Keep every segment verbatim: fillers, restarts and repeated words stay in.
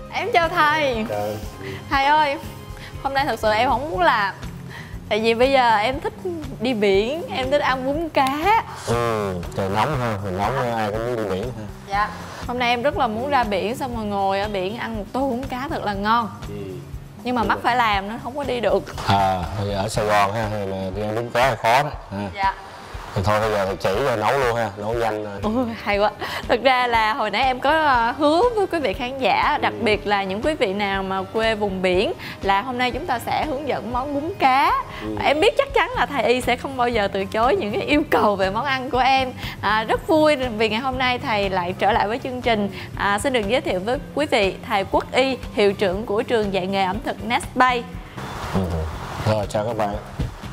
Em chào thầy. Chào. Thầy ơi, hôm nay thật sự em không muốn làm. Tại vì bây giờ em thích đi biển, em thích ăn bún cá. Ừ, trời nóng ha, trời nóng ai cũng muốn đi biển ha. Dạ. Hôm nay em rất là muốn ra biển xong rồi ngồi ở biển ăn một tô bún cá thật là ngon. Ừ. Nhưng mà mắc phải làm nó không có đi được. À, ở Sài Gòn ha, thì là đi ăn bún cá là khó đó. Ha. Dạ. Thì thôi bây giờ thì chỉ cho nấu luôn ha, nấu nhanh rồi. Ôi, hay quá. Thực ra là hồi nãy em có hứa với quý vị khán giả, đặc biệt là những quý vị nào mà quê vùng biển, là hôm nay chúng ta sẽ hướng dẫn món bún cá. Ừ. Em biết chắc chắn là thầy Y sẽ không bao giờ từ chối những cái yêu cầu về món ăn của em. À, rất vui vì ngày hôm nay thầy lại trở lại với chương trình. À, xin được giới thiệu với quý vị thầy Quốc Y, hiệu trưởng của trường dạy nghề ẩm thực Nestbay. Ừ. Rồi, chào các bạn.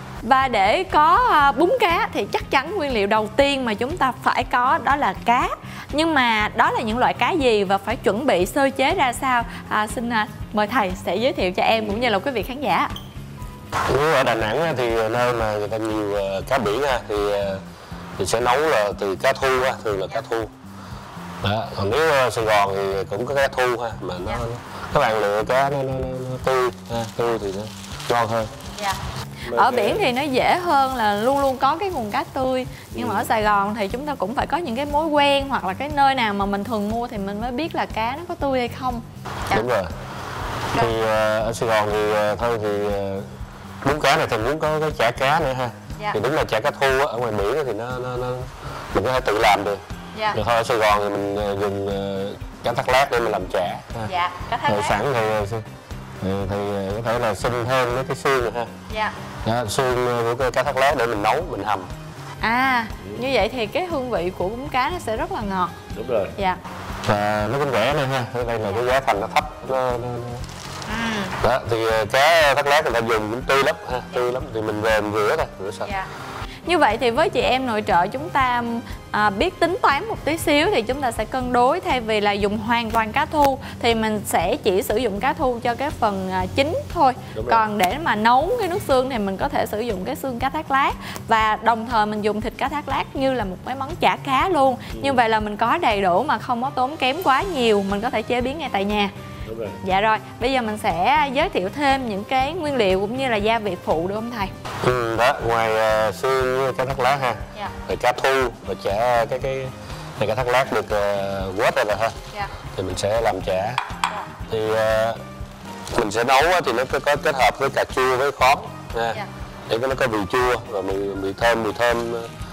Và để có bún cá thì chắc chắn nguyên liệu đầu tiên mà chúng ta phải có đó là cá. Nhưng mà đó là những loại cá gì và phải chuẩn bị sơ chế ra sao? À, xin mời thầy sẽ giới thiệu cho em cũng như là quý vị khán giả. Nếu ở Đà Nẵng thì nơi mà người ta nhiều cá biển thì, thì sẽ nấu là từ cá thu, thường là cá thu. Đó. Còn nếu Sài Gòn thì cũng có cá thu ha, mà nó, yeah. các bạn lựa cá nó, nó, nó, nó tươi, ha, tươi thì nó ngon hơn. Yeah. Ở biển thì nó dễ hơn là luôn luôn có cái nguồn cá tươi. Nhưng ừ. mà ở Sài Gòn thì chúng ta cũng phải có những cái mối quen hoặc là cái nơi nào mà mình thường mua thì mình mới biết là cá nó có tươi hay không. Dạ. Đúng rồi. Thì uh, ở Sài Gòn thì uh, thôi thì uh, bún cá này thì muốn có cái chả cá nữa ha. Dạ. Thì đúng là chả cá thu á, ở ngoài biển thì nó, nó, nó mình có thể tự làm được. Dạ. Rồi thôi ở Sài Gòn thì mình uh, dùng uh, cá thác lát để mình làm chả. Ha. Dạ, cá thác lát. Rồi sẵn thì uh, thì, thì có thể là xin thêm mấy cái xương rồi ha. Dạ. Đó, xương của cái cá thác lát để mình nấu, mình hầm. À, như vậy thì cái hương vị của bún cá nó sẽ rất là ngọt. Đúng rồi. Dạ. Và nó cũng rẻ nữa ha. Ở đây là cái giá thành nó thấp. Nó, nó, nó. À. Đó, thì cá thác lát người ta dùng cũng tươi lắm ha, tươi lắm. Thì mình về mình rửa thôi, rửa sạch. Dạ. Như vậy thì với chị em nội trợ chúng ta à, biết tính toán một tí xíu thì chúng ta sẽ cân đối, thay vì là dùng hoàn toàn cá thu thì mình sẽ chỉ sử dụng cá thu cho cái phần à, chính thôi. Còn để mà nấu cái nước xương thì mình có thể sử dụng cái xương cá thác lát, và đồng thời mình dùng thịt cá thác lát như là một cái món chả cá luôn. Ừ. Như vậy là mình có đầy đủ mà không có tốn kém quá nhiều, mình có thể chế biến ngay tại nhà. Đúng rồi. Dạ rồi, bây giờ mình sẽ giới thiệu thêm những cái nguyên liệu cũng như là gia vị phụ được không thầy? Ừ, đó, ngoài uh, xương cá thác lát ha, dạ. Rồi cá thu, rồi chả cái cái này cá thác lát được uh, quết rồi rồi ha, dạ. Thì mình sẽ làm chả. Dạ. Thì uh, mình sẽ nấu thì nó có, có kết hợp với cà chua với khóm ha, dạ. Để nó có vị chua, rồi mùi, mùi thơm, mùi thơm,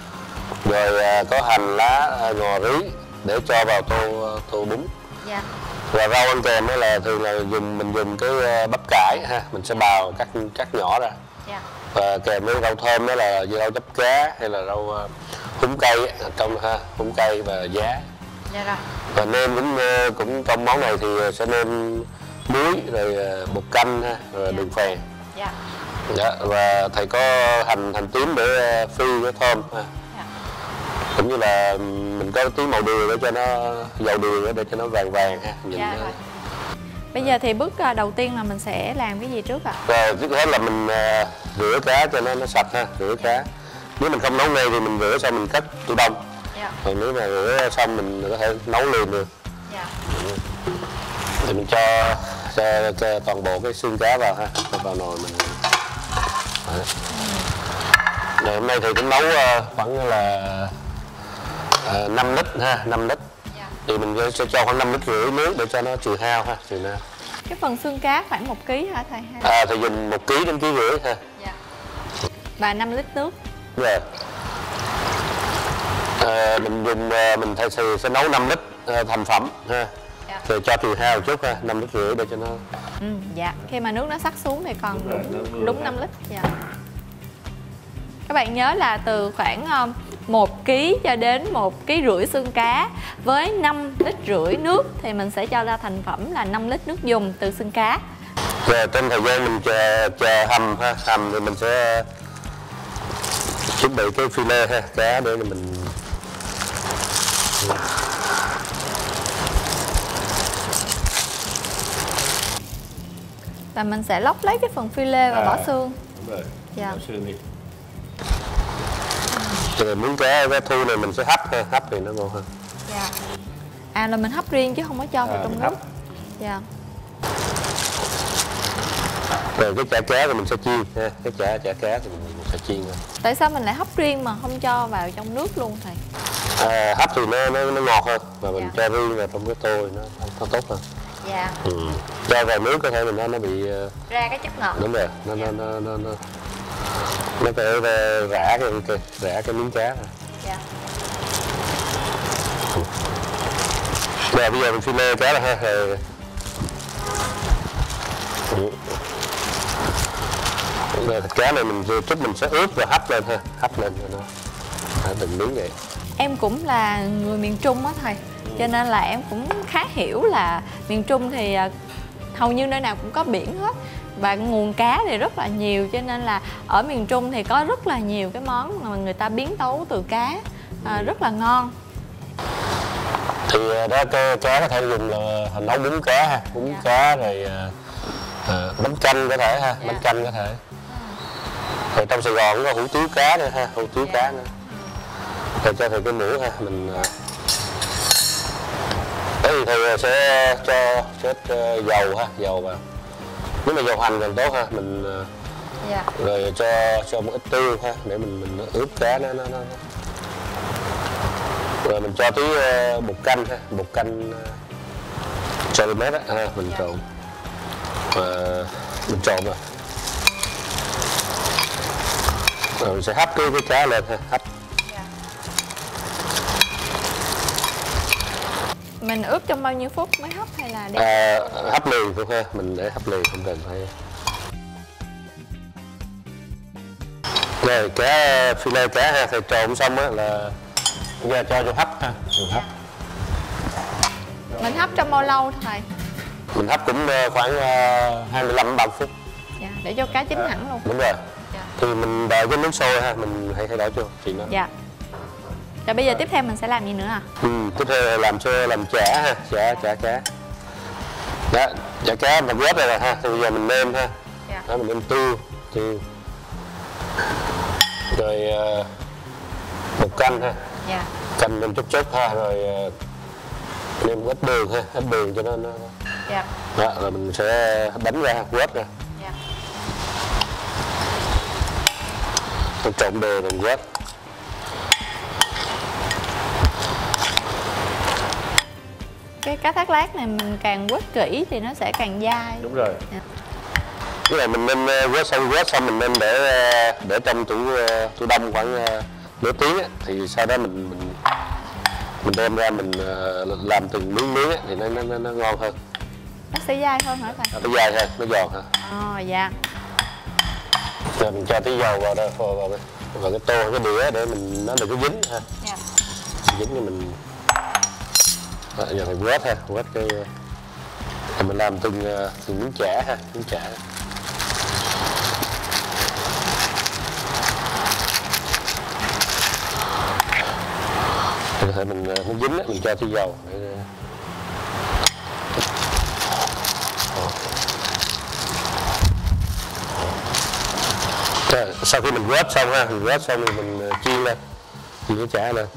rồi uh, có hành lá, uh, ngò rí để cho vào tô uh, tô bún. Dạ. Và rau ăn kèm đó là thường là dùng mình dùng cái bắp cải ha, mình sẽ bào cắt cắt nhỏ ra. Yeah. Và kèm với rau thơm đó là rau chắp cá hay là rau húng cây trong ha, húng cây và giá. Yeah, rồi. Và nêm cũng cũng trong món này thì sẽ nêm muối rồi bột canh ha, rồi yeah. đường phèn. Yeah. Dạ, và thầy có hành hành tím để phi cái thơm ha. Yeah. Cũng như là mình có tí màu đường để cho nó dầu đường để cho nó vàng vàng ha, nhìn dạ, nó... Bây giờ thì bước đầu tiên là mình sẽ làm cái gì trước ạ? Rồi trước hết là mình uh, rửa cá cho nó nó sạch ha, rửa cá. Nếu mình không nấu ngay thì mình rửa xong mình cất tủ đông. Dạ. Còn nếu mà rửa xong mình có thể nấu liền được. Dạ. Thì mình cho, cho, cho toàn bộ cái xương cá vào ha, vào nồi mình. Đấy. Rồi hôm nay thì cũng nấu uh, khoảng là uh, năm lít ha, năm lít. Dạ. Thì mình sẽ cho khoảng năm lít rưỡi nước để cho nó trừ hao ha, trừ hao. Cái phần xương cá khoảng một ký hả thầy? Ha? À thì dùng một ký đến ký rưỡi ha. Dạ. Và năm lít nước. Đúng rồi. À, mình dùng mình thay thì sẽ nấu năm lít thành phẩm ha. Dạ. Rồi cho trừ hao một chút ha, năm lít rưỡi để cho nó. Ừ, dạ. Khi mà nước nó sắc xuống thì còn đúng đúng, đúng năm lít. Dạ. Các bạn nhớ là từ khoảng một ký cho đến một ký rưỡi xương cá với năm lít rưỡi nước thì mình sẽ cho ra thành phẩm là năm lít nước dùng từ xương cá. Rồi trong thời gian mình chờ, chờ hầm ha, hầm thì mình sẽ chuẩn bị cái filet ha, cá để mình và mình sẽ lóc lấy cái phần filet và à, bỏ xương. Đúng rồi. Dạ. Bỏ xương đi. Rồi miếng cá cá thu này mình sẽ hấp ha, hấp thì nó ngon hơn. Dạ. À là mình hấp riêng chứ không có cho vào à, trong nước. Dạ. Rồi cái chả cá thì mình sẽ chiên ha, cái chả chả cá thì mình sẽ chiên thôi. Tại sao mình lại hấp riêng mà không cho vào trong nước luôn thầy? À, hấp thì nó, nó nó ngọt hơn, mà mình dạ. cho riêng vào trong cái tô nó nó tốt hơn. Dạ. Ừ. Cho vào nước có thể mình nó nó bị ra cái chất ngọt. Đúng rồi, nó dạ. nó nó nó nó nó phải rã cái, cái rã cái miếng cá này. Dạ. Rồi bây giờ mình phi lê cá là ha. Rồi. Ừ. Rồi thịt cá này mình chút mình sẽ ướp và hấp lên ha, hấp lên cho nó từng miếng vậy. Em cũng là người miền Trung á thầy, ừ. cho nên là em cũng khá hiểu là miền Trung thì hầu như nơi nào cũng có biển hết và nguồn cá thì rất là nhiều, cho nên là ở miền Trung thì có rất là nhiều cái món mà người ta biến tấu từ cá à, rất là ngon. Thì đó cái cá có thể dùng là nấu bún cá ha, bún dạ. cá rồi à, bánh canh có thể ha, dạ. bánh canh có thể. Rồi trong Sài Gòn cũng có hủ tiếu cá nữa ha, hủ tiếu dạ. cá nữa. Rồi cho thầy cái muỗng ha, mình thế thì thầy sẽ cho chết dầu ha, dầu vào. Nếu mà dầu hành càng tốt ha, mình dạ. rồi cho cho một ít tiêu ha để mình mình ướp cá nó nó nó. Rồi mình cho tí bột canh ha, bột canh cho lên mét á ha, mình dạ. trộn. Và mình trộn rồi. Rồi mình sẽ hấp cái cái cá lên ha, hấp. Dạ. Mình ướp trong bao nhiêu phút mới hấp hay là để à, hấp liền thôi ha, mình để hấp liền không cần phải. Rồi cá phi lê cá ha, thầy trộn xong á là bây giờ cho vô hấp ha, mình hấp. Mình hấp trong bao lâu thầy? Mình hấp cũng khoảng hai mươi lăm đến ba mươi phút. Dạ, để cho cá chín à, hẳn luôn. Đúng rồi. Dạ. Thì mình đợi cái nước sôi ha, mình hãy thay đổi cho chị nó. Dạ. Rồi bây giờ tiếp theo mình sẽ làm gì nữa à? Ừ, tiếp theo là làm cho làm chả ha, chả chả cá. Đó, chả cá mình ghép rồi ha, thì bây giờ mình nêm ha. Dạ. Đó, mình nêm tiêu, tiêu. Rồi uh, bột canh ha. Dạ. Canh nêm chút chút ha, rồi uh, nêm ít đường ha, ít đường cho nó nó. Dạ. Đó, rồi mình sẽ đánh ra, quết ra. Dạ. Tôi trộn đều rồi quết. Cái cá thác lát này mình càng quết kỹ thì nó sẽ càng dai. Đúng rồi. Dạ. Cái này mình nên quết xong quết xong mình nên để để trong tủ tủ đông khoảng nửa tiếng á, thì sau đó mình mình mình đem ra mình làm từng miếng miếng á, thì nó nó nó ngon hơn. Nó sẽ dai hơn hả thầy? Nó dai hơn, nó giòn hơn. Ồ dạ. Rồi mình cho tí dầu vào đây, vào, vào, vào cái tô, cái đĩa để mình nó đừng có dính ha. Dạ. Dính thì mình đó, giờ phải quét ha, quét cái thì mình làm từng từng miếng chả ha, miếng chả. Thì có thể mình muốn dính á, mình cho tí dầu để sau khi mình quét xong ha, mình quét xong thì mình chiên lên, chiên cái chả lên.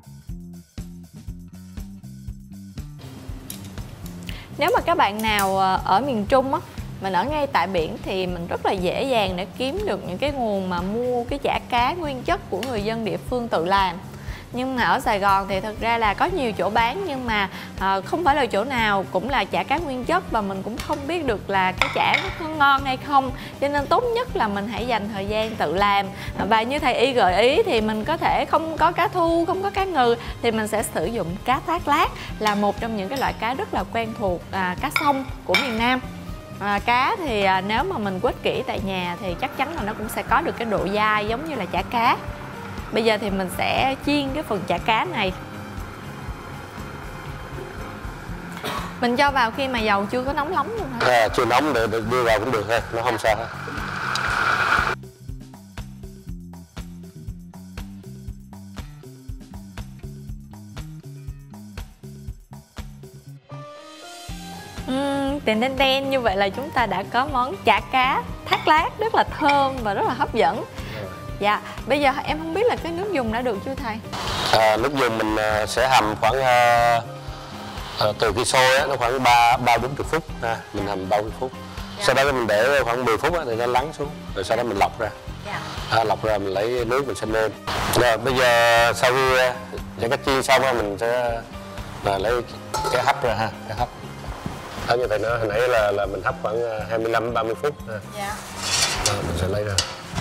Nếu mà các bạn nào ở miền Trung á, mình ở ngay tại biển thì mình rất là dễ dàng để kiếm được những cái nguồn mà mua cái chả cá nguyên chất của người dân địa phương tự làm. Nhưng mà ở Sài Gòn thì thực ra là có nhiều chỗ bán, nhưng mà à, không phải là chỗ nào cũng là chả cá nguyên chất, và mình cũng không biết được là cái chả nó ngon hay không. Cho nên tốt nhất là mình hãy dành thời gian tự làm. Và như thầy Y gợi ý thì mình có thể không có cá thu, không có cá ngừ thì mình sẽ sử dụng cá thác lát, là một trong những cái loại cá rất là quen thuộc, à, cá sông của miền Nam. À, cá thì à, nếu mà mình quết kỹ tại nhà thì chắc chắn là nó cũng sẽ có được cái độ dai giống như là chả cá. Bây giờ thì mình sẽ chiên cái phần chả cá này. Mình cho vào khi mà dầu chưa có nóng lắm luôn hả? À, chưa nóng để, để đưa vào cũng được ha, nó không sao hết. Uhm, tên đen đen như vậy là chúng ta đã có món chả cá thác lát rất là thơm và rất là hấp dẫn. Dạ, bây giờ em không biết là cái nước dùng đã được chưa thầy? À, nước dùng mình sẽ hầm khoảng uh, uh, từ khi sôi á, nó khoảng ba ba bốn chục phút ha, mình hầm ba mươi phút. Dạ. Sau đó mình để khoảng mười phút thì nó lắng xuống, rồi sau đó mình lọc ra. Dạ. À, lọc ra mình lấy nước mình xông lên. Rồi bây giờ sau khi cho cái chiên xong mình sẽ là lấy cái hấp ra ha, cái hấp. Đó, như vậy nó hồi nãy là là mình hấp khoảng hai mươi lăm đến ba mươi phút ha. Dạ. Đó, mình sẽ lấy ra.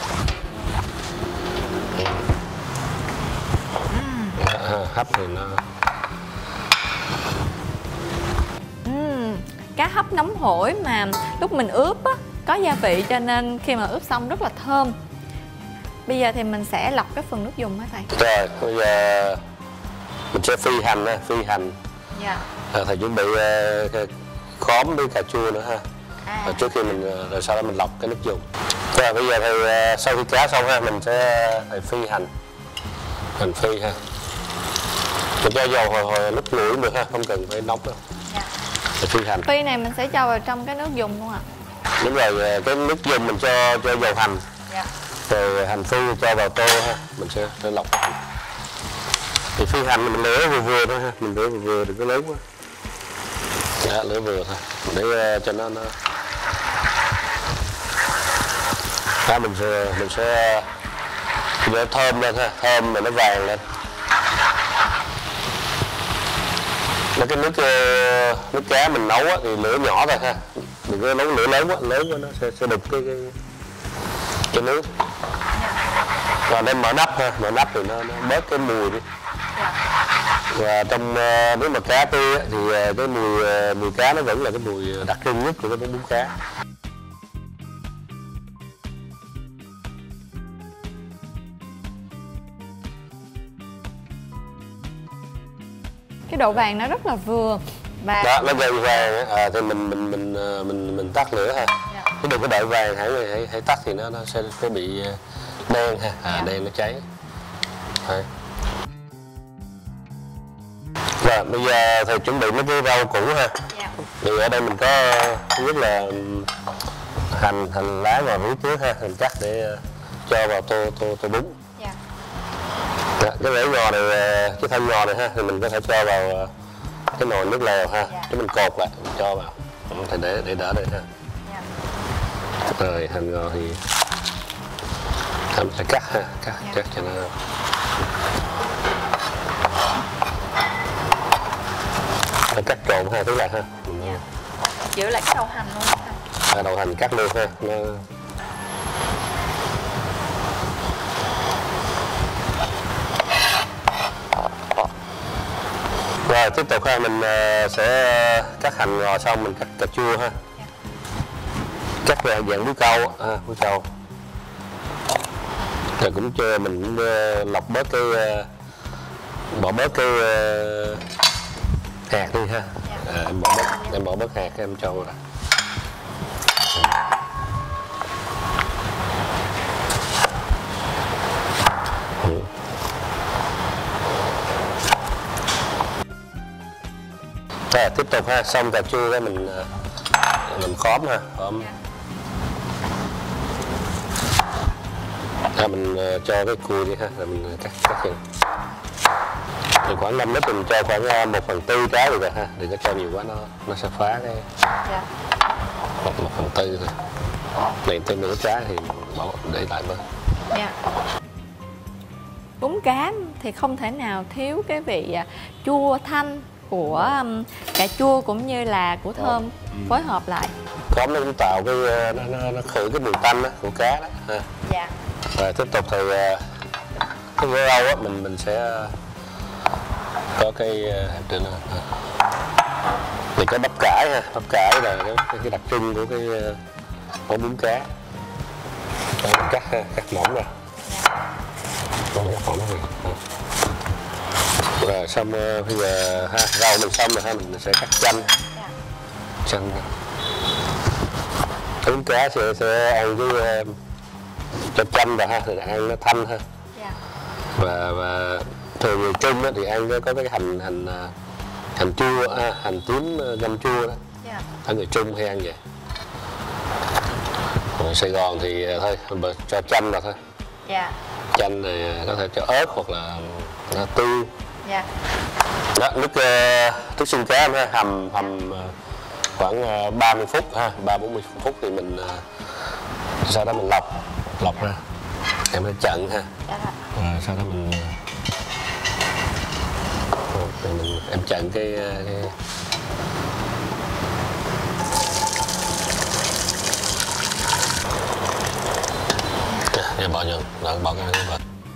Đó, à, hấp thì nó uhm, cá hấp nóng hổi mà lúc mình ướp á có gia vị cho nên khi mà ướp xong rất là thơm. Bây giờ thì mình sẽ lọc cái phần nước dùng hả thầy? Rồi, bây giờ mình sẽ phi hành ha, phi hành. Dạ. À, thầy chuẩn bị uh, khóm với cà chua nữa ha. À. Rồi trước khi mình rồi sau đó mình lọc cái nước dùng. Rồi bây giờ thì uh, sau khi cá xong ha, mình sẽ thầy phi hành. Hành phi ha. Mình cho dầu hồi hồi lúc nguội cũng được ha, không cần phải nóng đâu. Dạ. Rồi phi hành. Phi này mình sẽ cho vào trong cái nước dùng luôn ạ. À? Đúng rồi, cái nước dùng mình cho cho dầu hành. Dạ. Rồi hành phi cho vào tô ha, mình sẽ, sẽ lọc hành. Thì phi hành mình lửa vừa vừa thôi ha, mình lửa vừa vừa đừng có lớn quá. Dạ, lửa vừa thôi, để uh, cho nó nó. Đó, mình sẽ mình sẽ để thơm lên ha, thơm mà nó vàng lên. Nó cái nước nước cá mình nấu á, thì lửa nhỏ thôi ha, đừng có nấu lửa lớn quá, lớn quá nó sẽ sẽ đục cái cái, cái nước. Và đem mở nắp ha, mở nắp thì nó, nó bớt cái mùi đi. Và trong nếu mà cá tươi á, thì cái mùi mùi cá nó vẫn là cái mùi đặc trưng nhất của cái bún cá. Cái độ vàng nó rất là vừa và đó nó vàng vàng à, thì mình mình mình mình mình tắt lửa ha. Dạ. Chứ đừng có đợi vàng hãy hãy, hãy tắt thì nó nó sẽ sẽ bị đen ha, à, dạ. Đen nó cháy. Đấy. Rồi bây giờ thầy chuẩn bị mấy cái rau củ ha. Dạ. Thì ở đây mình có thứ nhất là hành hành lá ngò rú trước ha, mình cắt để cho vào tô tô tô bún. Dạ. Dạ, cái rễ ngò này, cái thân ngò này ha, thì mình có thể cho vào cái nồi nước lèo ha, dạ. Cái mình cột lại, mình cho vào, thì để để đỡ đây ha. Dạ. Rồi hành ngò thì mình phải cắt ha, cắt dạ. Cắt cho nó. Phải cắt trộn hai thứ lại ha. Dạ. Giữ lại cái đầu hành luôn ha. À, đầu hành cắt luôn ha. Nó... Rồi tiếp tục ha, mình sẽ cắt hành ngò xong mình cắt cà chua ha. Dạ. Cắt về dạng búi câu ha, búi câu. Rồi cũng cho mình cũng lọc bớt cái bỏ bớt cái hạt đi ha. Dạ. À, em bỏ bớt em bỏ bớt hạt em cho vào. Rồi tiếp tục ha, xong cà chua cái mình mình khóm ha, khóm. À, mình cho cái cua đi ha, rồi mình cắt cắt chừng. Thì khoảng năm lít mình cho khoảng một phần tư trái được rồi ha, đừng có cho nhiều quá nó nó sẽ phá cái. Dạ. Một một phần tư thôi. Này thêm nửa trái thì bỏ để lại thôi. Dạ. Bún cá thì không thể nào thiếu cái vị chua thanh của cà chua cũng như là của thơm ừ. phối hợp lại. Khóm nó cũng tạo cái nó, nó, nó khử cái mùi tanh đó, của cá đó ha. Dạ. Rồi tiếp tục thì cái rau á mình mình sẽ có cái trên đó. Thì cái bắp cải ha, bắp cải là cái, cái đặc trưng của cái món bún cá. Rồi mình cắt ha, cắt mỏng ra. Dạ. Cắt mỏng ra. Rồi xong bây giờ ha, rau mình xong rồi ha, mình sẽ cắt chanh. Dạ. Chanh. Bún cá sẽ sẽ ăn với cho chanh vào ha, thì ăn nó thanh ha. Dạ. Và và thường người Trung á, thì ăn có cái hành hành hành chua, à, hành tím ngâm chua đó. Dạ. Ở người Trung hay ăn vậy. Ở Sài Gòn thì thôi mình cho chanh vào thôi. Dạ. Chanh này có thể cho ớt hoặc là tiêu. Dạ. Đó, nước nước xương cá ha, hầm hầm khoảng ba mươi phút ha, ba bốn mươi phút thì mình sau đó mình lọc lọc ra, em phải chặn ha. À, sau đó mình rồi mình em chặn cái, cái... À, bỏ vô, rồi bỏ cái này vào.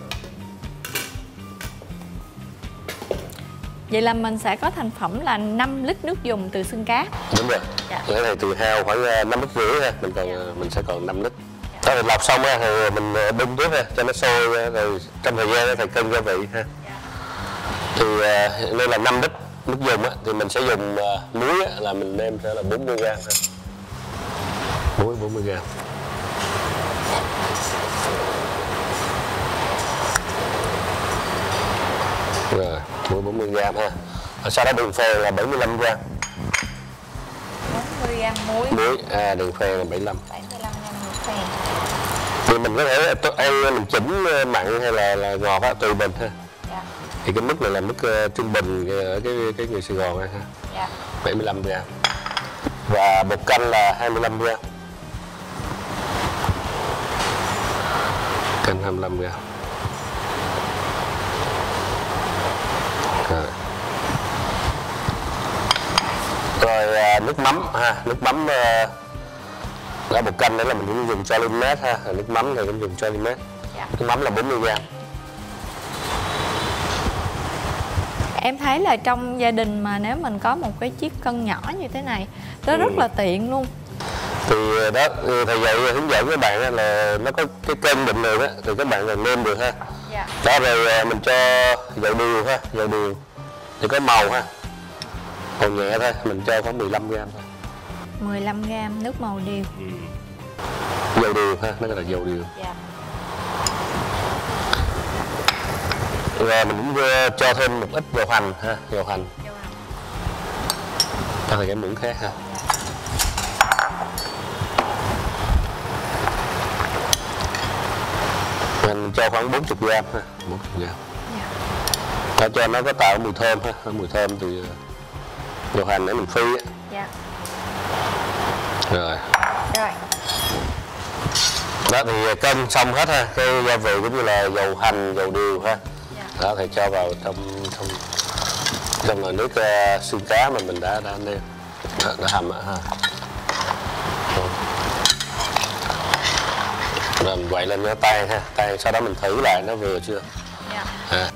Vậy là mình sẽ có thành phẩm là năm lít nước dùng từ xương cá. Đúng rồi. Dạ. Cái này từ heo khoảng năm lít rưỡi ha, mình còn dạ. mình sẽ còn năm lít. Dạ. Đó, lọc xong ha, thì mình đun nước ha, cho nó sôi rồi trong thời gian phải cân gia vị ha. Dạ. Thì đây là năm lít nước dùng á, thì mình sẽ dùng muối á, là mình nêm sẽ là bốn mươi gam ha. Muối bốn mươi gam. Rồi, muối bốn mươi gam ha. Và sau đó đường phèn là bảy mươi lăm gam. bốn mươi gam muối. Muối, à đường phèn là bảy mươi lăm. bảy mươi lăm gam đường phèn. Thì mình có thể ăn mình chỉnh mặn hay là, là ngọt á, tùy mình ha. Dạ. Thì cái mức này là mức uh, trung bình ở cái cái người Sài Gòn ha. Dạ. bảy mươi lăm gam. Và bột canh là hai mươi lăm gam. Canh hai mươi lăm gam. Rồi, rồi à, nước mắm ha, nước mắm à, đó bột canh đấy là mình cũng dùng cho limit ha, nước mắm thì cũng dùng cho limit. Dạ. Nước mắm là bốn mươi gam. Em thấy là trong gia đình mà nếu mình có một cái chiếc cân nhỏ như thế này, nó ừ. rất là tiện luôn. Thì đó, thầy dạy hướng dẫn các bạn là nó có cái kênh định lượng á, thì các bạn là nêm được ha. Dạ. Đó rồi mình cho dầu điều ha, dầu điều thì có màu ha, màu nhẹ thôi, mình cho khoảng mười lăm gam thôi. mười lăm gam nước màu điều. Ừ. Dầu điều ha, nó là dầu điều. Dạ. Rồi mình cũng cho thêm một ít dầu hành ha, dầu hành. Dầu hành. Cho thành cái muỗng khác ha. Mình cho khoảng bốn mươi gam ha, bốn mươi gam. Để cho nó có tạo mùi thơm ha, mùi thơm từ dầu hành để mình phi á. Dạ. Rồi. Rồi. Đó thì cân xong hết ha, cái gia vị cũng như là dầu hành, dầu điều ha. Dạ. Đó thì cho vào trong trong trong nồi nước uh, xương cá mà mình đã đã nêm, đã, đã hầm ha. Rồi. Rồi mình quậy lên nó tan ha, tan sau đó mình thử lại nó vừa chưa. Dạ. À.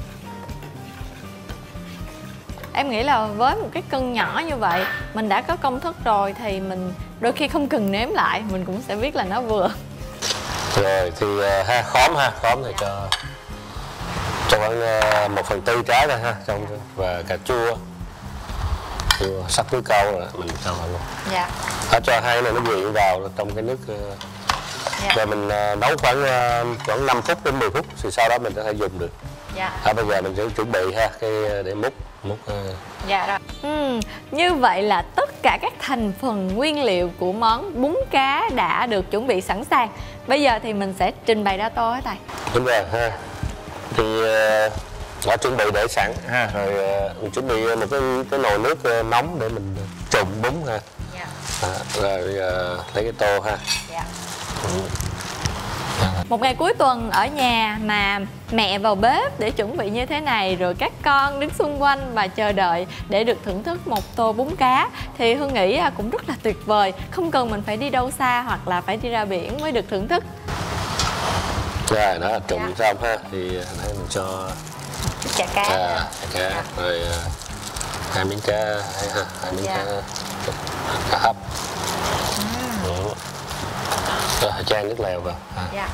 Em nghĩ là với một cái cân nhỏ như vậy, mình đã có công thức rồi thì mình đôi khi không cần nếm lại, mình cũng sẽ biết là nó vừa. Rồi thì ha, khóm ha, khóm thì cho cho khoảng một phần tư trái thôi ha, trong và cà chua, chua sắc muối câu rồi mình cho vào luôn. Dạ. Đó, cho hai cái này nó quyện vào trong cái nước. Dạ. Rồi mình nấu khoảng khoảng năm phút đến mười phút thì sau đó mình có thể dùng được. Dạ. À, bây giờ mình sẽ chuẩn bị ha, cái để múc múc. Dạ rồi. Ừ, như vậy là tất cả các thành phần nguyên liệu của món bún cá đã được chuẩn bị sẵn sàng. Bây giờ thì mình sẽ trình bày ra tô hả thầy? Đúng rồi ha. Thì đã chuẩn bị để sẵn ha, rồi mình chuẩn bị một cái cái nồi nước nóng để mình trụng bún ha. Dạ. À, rồi lấy cái tô ha. Dạ. Ừ. Một ngày cuối tuần ở nhà mà mẹ vào bếp để chuẩn bị như thế này, rồi các con đứng xung quanh và chờ đợi để được thưởng thức một tô bún cá, thì Hương nghĩ cũng rất là tuyệt vời. Không cần mình phải đi đâu xa hoặc là phải đi ra biển mới được thưởng thức. Rồi đó, trụng dạ. xong ha, thì đây mình cho chả cá, à, cá dạ. rồi hai miếng cá, hai, ha, hai miếng dạ. cá, cá hấp. Ừ. Rồi chan nước lèo vào. À. Dạ.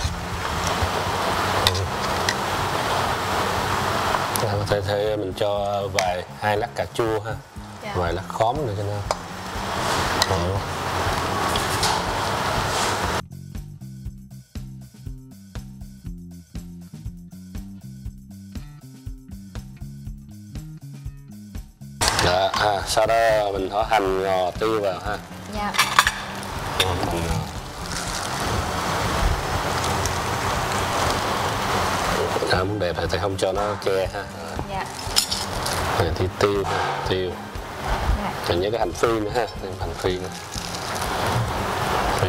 Ừ. Có thể, thể mình cho vài hai lát cà chua ha, dạ. vài lát khóm nữa cho nó. Ừ. Đó, à, sau đó mình bỏ hành, ngò, tiêu vào ha. Dạ. Ừ, hành ngò. À, muốn đẹp thì không cho nó che ha. Dạ. Rồi thì tiêu, tiêu. Dạ. Còn nhớ cái hành phi nữa ha, hành phi nữa. Phi.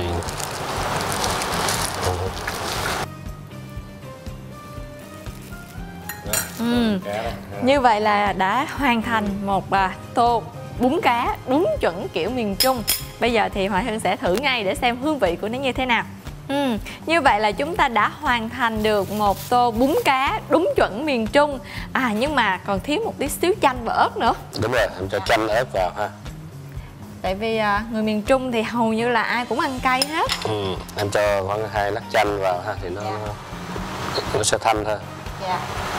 Ừ. Như vậy là đã hoàn thành một à, tô bún cá đúng chuẩn kiểu miền Trung. Bây giờ thì Hoài Hương sẽ thử ngay để xem hương vị của nó như thế nào. Ừ. Như vậy là chúng ta đã hoàn thành được một tô bún cá đúng chuẩn miền Trung. À nhưng mà còn thiếu một tí xíu chanh và ớt nữa. Đúng rồi, em cho chanh ớt vào ha. Tại vì à, người miền Trung thì hầu như là ai cũng ăn cay hết. Ừ, em cho khoảng hai lát chanh vào ha thì nó dạ. nó sẽ thanh hơn. Dạ.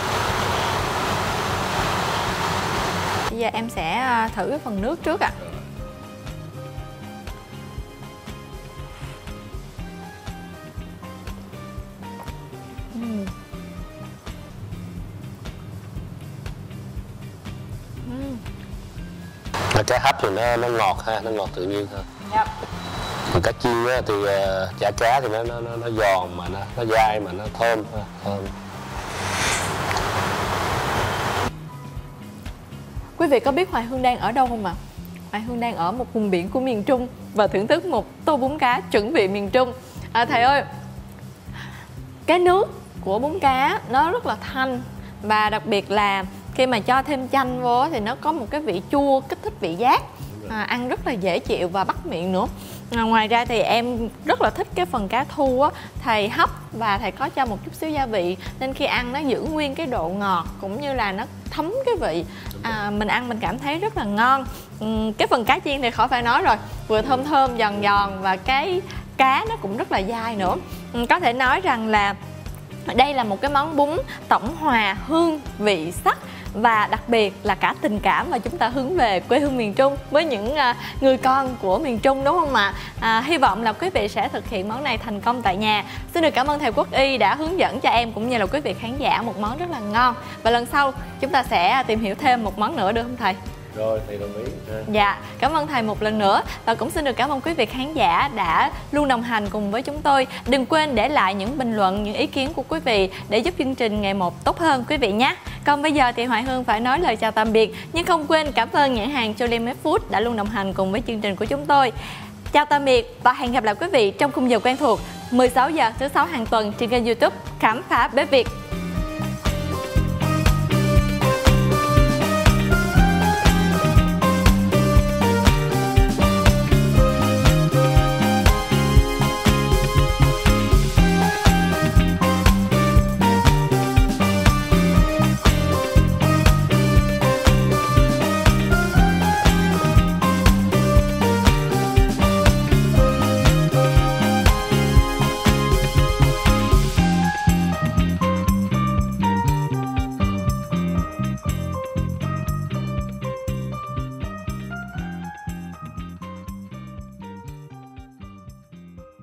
Bây giờ em sẽ thử cái phần nước trước ạ. À. Uhm. Uhm. Cá hấp thì nó nó ngọt ha, nó ngọt tự nhiên thôi. Yep. Còn cá chiên á, thì uh, chả cá thì nó nó nó giòn mà nó nó dai mà nó thơm thơm. Quý vị có biết Hoài Hương đang ở đâu không ạ? À? Hoài Hương đang ở một vùng biển của miền Trung và thưởng thức một tô bún cá chuẩn vị miền Trung. À, thầy ơi, cái nước của bún cá nó rất là thanh và đặc biệt là khi mà cho thêm chanh vô thì nó có một cái vị chua kích thích vị giác, à, ăn rất là dễ chịu và bắt miệng nữa. À, ngoài ra thì em rất là thích cái phần cá thu á, thầy hấp và thầy có cho một chút xíu gia vị nên khi ăn nó giữ nguyên cái độ ngọt cũng như là nó thấm cái vị, à, mình ăn mình cảm thấy rất là ngon. uhm, Cái phần cá chiên thì khỏi phải nói rồi, vừa thơm thơm giòn giòn và cái cá nó cũng rất là dai nữa. uhm, Có thể nói rằng là đây là một cái món bún tổng hòa hương vị sắc và đặc biệt là cả tình cảm mà chúng ta hướng về quê hương miền Trung với những uh, người con của miền Trung, đúng không ạ? À, hy vọng là quý vị sẽ thực hiện món này thành công tại nhà. Xin được cảm ơn thầy Quốc Y đã hướng dẫn cho em cũng như là quý vị khán giả một món rất là ngon. Và lần sau chúng ta sẽ tìm hiểu thêm một món nữa được không thầy? Rồi, thầy đồng ý. À. Dạ, cảm ơn thầy một lần nữa. Và cũng xin được cảm ơn quý vị khán giả đã luôn đồng hành cùng với chúng tôi. Đừng quên để lại những bình luận, những ý kiến của quý vị để giúp chương trình ngày một tốt hơn quý vị nhé. Còn bây giờ thì Hoài Hương phải nói lời chào tạm biệt. Nhưng không quên cảm ơn nhãn hàng Joliet Food đã luôn đồng hành cùng với chương trình của chúng tôi. Chào tạm biệt và hẹn gặp lại quý vị trong khung giờ quen thuộc mười sáu giờ thứ sáu hàng tuần trên kênh YouTube Khám phá bếp Việt.